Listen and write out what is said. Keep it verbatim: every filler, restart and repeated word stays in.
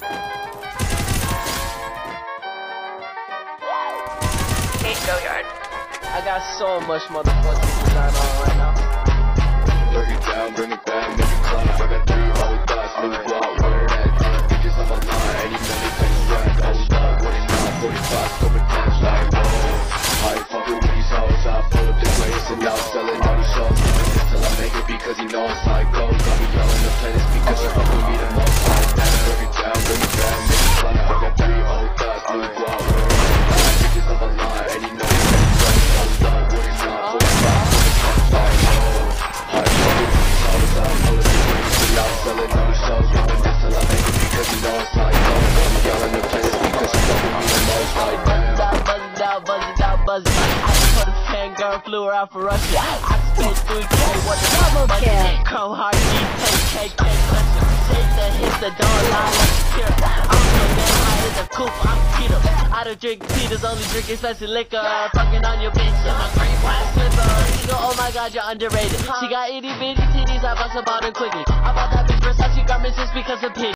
Go yard. I got so much motherfucking design on right now. Break it down, bring it down, make it clap. I got three whole thoughts, new block, where that time. Bitches on my line, any money can run. Hold up, what it not, forty-five, over ten, like, whoa. I fuck with these hoes, I pull up the place and now selling all these shows. Till I make it because he knows how it goes. Got me yelling the playlist because you fuck with me the most. Like that, break it down, bring it down, make it clap. I got three whole thoughts, new block, where that time. Bitches on my line, any money. Flew her out for Russia. I spent three K, what the double kill. Come hard, K K K, shake the hit, the door line like a cure. I'm so damn high as a coupe, I'm Peter. I don't drink Peters, only drink expensive liquor. Fucking on your bitch, in my great white slipper. You go, oh my god, you're underrated. She got itty bitty titties, I bust about her quickly. I bought that bitch Versace garments just because of pity.